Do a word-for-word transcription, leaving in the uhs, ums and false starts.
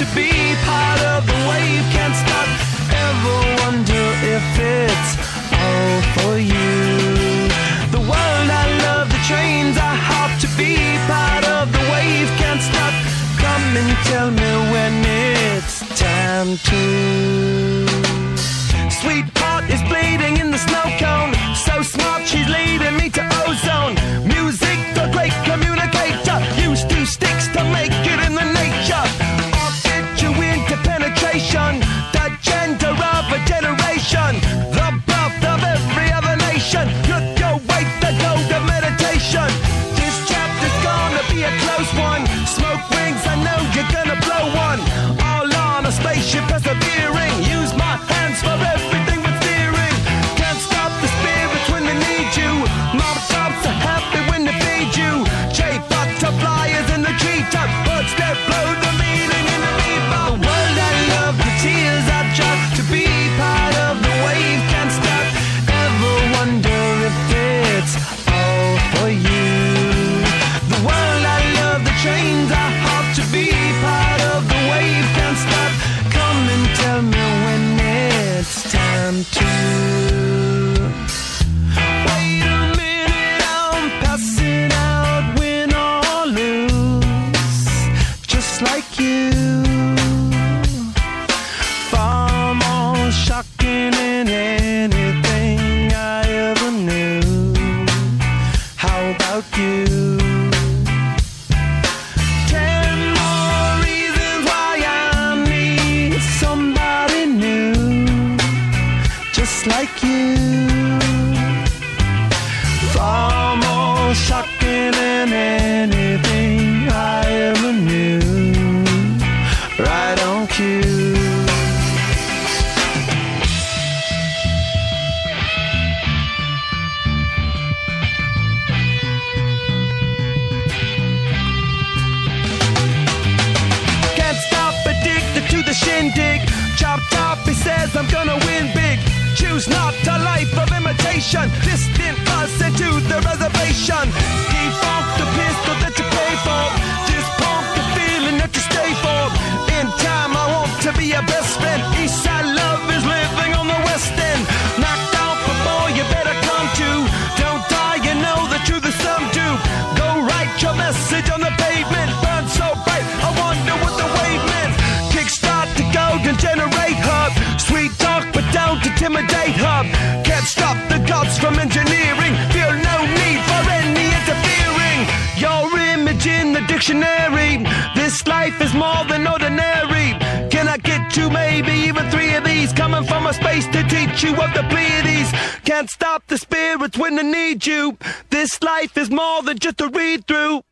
to be part of the wave. Can't stop, ever wonder if it's all for you. The world I love, the trains I hop to be part of the wave. Can't stop, come and tell me when it's time to. Sweetheart is bleeding in the snow cone. So smart, she's leading me to ozone. Music, the great communicator. Used two sticks to make it in the nature. I'll get you into penetration. The gender of a generation. The birth of every other nation. Look your way to go to meditation. This chapter's gonna be a close one. Smoke rings, I know you're gonna blow one. All on a spaceship persevering. Use my hands for everything but steering. Can't stop the spirits when they need you. Mom tops are happy when they feed you. J butterflies in the treetop. Birds that blow the meaning in the bebop. The world I love, the tears I drop to be part of the wave. Can't stop, ever wonder if it's all for you. The world I love, the trains I hop to be part of the wave. Can't stop, come and tell me when it's time to. Wait a minute, I'm passing out, win or lose, just like you. Far more shocking than anything I ever knew. How about you? Ten more reasons why I need somebody new, just like you. Far more shocking than anything I ever knew. Right on cue. Can't stop, addicted to the shindig. Chop top, he says I'm gonna win big. Choose not a life of imitation. Distant us into the reservation. Default the pistol that you pay for. Just pump the feeling that you stay for. In time I want to be your best friend. Eastside love is living on the west end. Knocked out before you better come to. Don't die, you know the truth is some do. Go write your message on the pavement. Burn so bright, I wonder what the wave meant. Kickstart the golden generate hub. Sweet talk but don't intimidate hub. Can't stop the gods from engineering. Feel no need for any interfering. Your image in the dictionary. This life is more than ordinary. Can I get you maybe even three of these? Coming from a space to teach you of the Pleiades. Can't stop the spirits when they need you. This life is more than just a read through.